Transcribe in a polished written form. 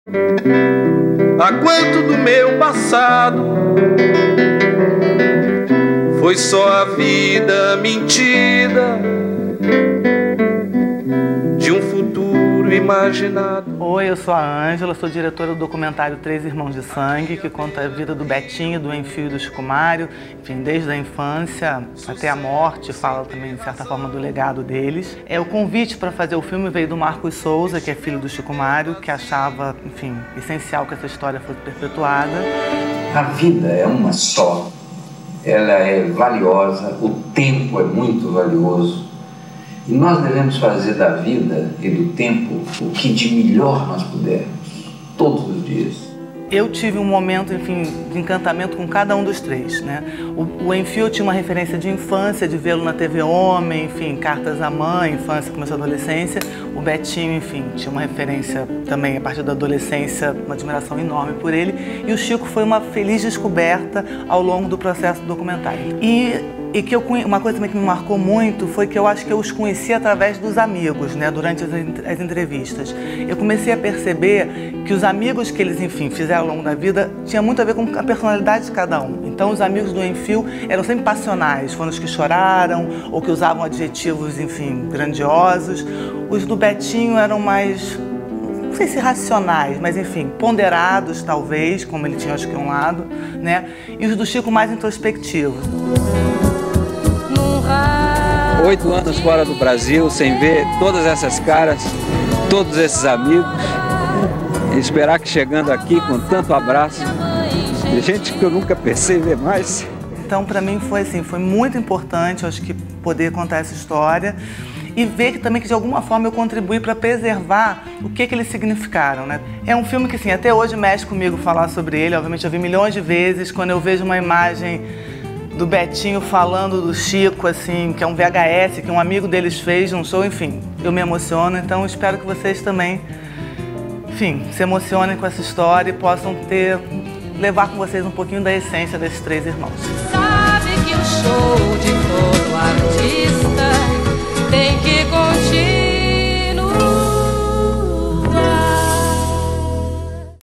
Há quanto do meu passado foi só a vida mentira de um futuro imaginado. Oi, eu sou a Ângela, sou diretora do documentário Três Irmãos de Sangue, que conta a vida do Betinho, do Enfio e do Chico Mário, enfim, desde a infância até a morte, fala também, de certa forma, do legado deles. O convite para fazer o filme veio do Marcos Souza, que é filho do Chico Mário, que achava, enfim, essencial que essa história fosse perpetuada. A vida é uma só, ela é valiosa, o tempo é muito valioso. E nós devemos fazer da vida e do tempo o que de melhor nós pudermos, todos os dias. Eu tive um momento, enfim, de encantamento com cada um dos três, né? O Enfio tinha uma referência de infância, de vê-lo na TV Homem, enfim, Cartas à Mãe, infância, começou a adolescência. O Betinho, enfim, tinha uma referência também, a partir da adolescência, uma admiração enorme por ele. E o Chico foi uma feliz descoberta ao longo do processo do documentário. E que uma coisa também que me marcou muito foi que eu acho que eu os conheci através dos amigos, né, durante as entrevistas. Eu comecei a perceber que os amigos que eles, enfim, fizeram ao longo da vida tinha muito a ver com a personalidade de cada um. Então, os amigos do Enfio eram sempre passionais, foram os que choraram ou que usavam adjetivos, enfim, grandiosos. Os do Betinho eram mais, não sei se racionais, mas enfim, ponderados talvez, como ele tinha acho que um lado, né? E os do Chico mais introspectivos. 8 anos fora do Brasil, sem ver todas essas caras, todos esses amigos, e esperar que chegando aqui com tanto abraço, de gente que eu nunca pensei ver mais. Então, para mim foi assim, foi muito importante, eu acho que poder contar essa história e ver que também que de alguma forma eu contribuí para preservar o que eles significaram, né? É um filme que assim, até hoje mexe comigo falar sobre ele, obviamente eu vi milhões de vezes, quando eu vejo uma imagem do Betinho falando do Chico, assim, que é um VHS que um amigo deles fez num show, enfim, eu me emociono, então espero que vocês também, enfim, se emocionem com essa história e possam levar com vocês um pouquinho da essência desses três irmãos. Sabe que o show de todo